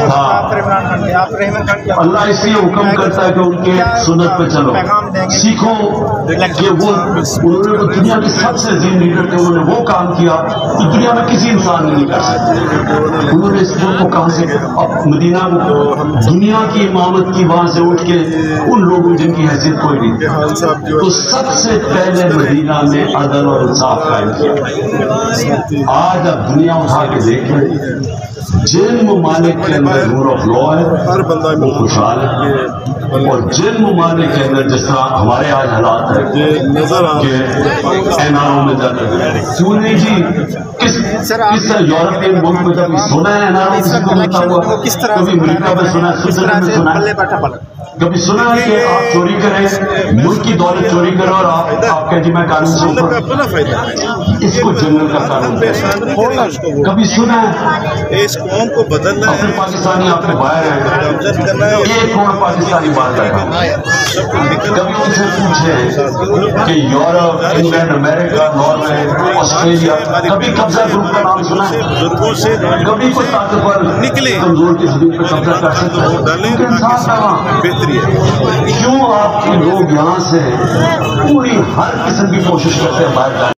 تھا اللہ اس لیے حکم کرتا ہے کہ ان کے سنت پہ چلو سیکھو کہ وہ انہوں نے دنیا کے سب سے عظیم لیڈر تھے انہوں نے وہ کام کیا جو دنیا میں کسی انسان نے نہیں کر سکتا انہوں نے اس ملک کو کہاں سے مدینہ دنیا کی امامت کی وہاں سے اٹھ کے ان لوگوں جن کی حیثیت کوئی نہیں تو سب سے پہلے مدینہ میں عدل اور انصاف قائم کیا آج اب دنیا اٹھا کے دیکھیں جن ممالک کے اندر رول آف لا ہے وہ خوشحال ہے اور جن ممالک کے اندر جس طرح ہمارے آج حالات ہے کہ این آر او میں جاتے ہیں سنیں جی کس یورپین ملک میں کبھی سنا ہے این آر او کسی کو ملتا ہوا کبھی امریکہ میں سنا ہے سوئٹزرلینڈ میں سنا ہے کبھی سنا ہے کہ آپ چوری کریں ملک کی دولت چوری کریں اور آپ کہیں جی میں قانون سے اوپر اس کو جنگل کا قانون کبھی سنا ہے اس قوم کو بدلنا ہے اپنے پاکستانی آپ کے باہر ہیں ایک کروڑ پاکستانی باہر بیٹھا کبھی ان سے پوچھیں کہ Europe England America Norway Australia کبھی قبضہ گروپ کا نام سنا ہے بزرگوں سے کبھی کوئی طاقتور نکلے کمزور کی زمین پہ قبضہ کر سکتا ہے انسان کا بہتری ہے کیوں آپ کے لوگ یہاں سے پوری ہر قسم کی کوشش کرتے ہیں باہر جانے